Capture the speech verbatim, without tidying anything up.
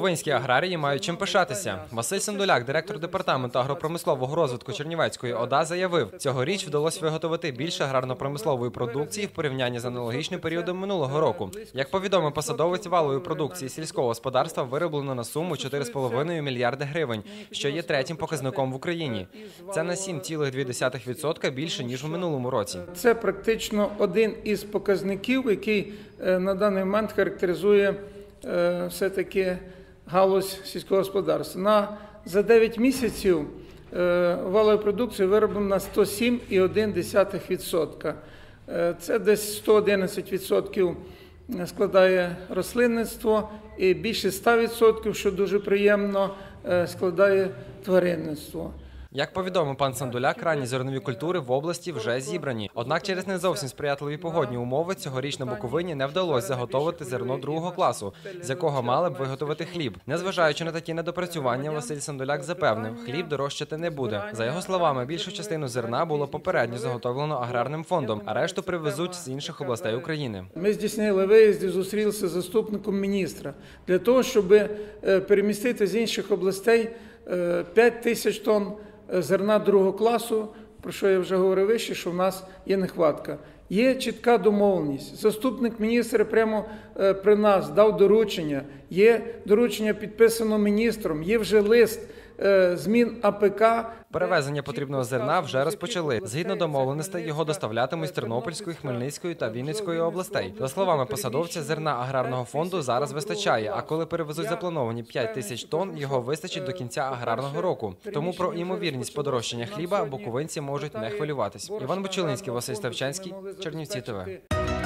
Буковинські аграрії мають чим пишатися. Василь Сандуляк, директор департаменту агропромислового розвитку Чернівецької ОДА, заявив, цьогоріч вдалося виготовити більше аграрно-промислової продукції в порівнянні з аналогічним періодом минулого року. Як повідомив посадовець, валової продукції сільського господарства вироблено на суму чотири з половиною мільярди гривень, що є третім показником в Україні. Це на сім цілих дві десятих відсотка більше, ніж у минулому році. Це практично один із показників, який на даний момент характеризує все-таки галузь сільського господарства. На, за дев'ять місяців валової продукції вироблено на сто сім цілих одна десята відсотка. Це десь сто одинадцять відсотків складає рослинництво і більше ста відсотків, що дуже приємно, складає тваринництво. Як повідомив пан Сандуляк, ранні зернові культури в області вже зібрані. Однак через не зовсім сприятливі погодні умови цьогоріч на Буковині не вдалося заготовити зерно другого класу, з якого мали б виготовити хліб. Незважаючи на такі недопрацювання, Василь Сандуляк запевнив, хліб дорожчати не буде. За його словами, більшу частину зерна було попередньо заготовлено аграрним фондом, а решту привезуть з інших областей України. Ми здійснили виїзди, зустрілися з заступником міністра для того, щоб перемістити з інших областей п'ять тисяч тонн зерна другого класу, про що я вже говорив вище, що в нас є нехватка. Є чітка домовленість. Заступник міністра прямо при нас дав доручення. Є доручення підписано міністром, є вже лист змін А Пе Ка. Перевезення потрібного зерна вже розпочали. Згідно домовленостей, його доставлятимуть з Тернопільської, Хмельницької та Вінницької областей. За словами посадовця, зерна аграрного фонду зараз вистачає, а коли перевезуть заплановані п'ять тисяч тонн, його вистачить до кінця аграрного року. Тому про ймовірність подорожчання хліба буковинці можуть не хвилюватись. Іван Бочулинський, Василь Ставчанський, Чернівці ТВ.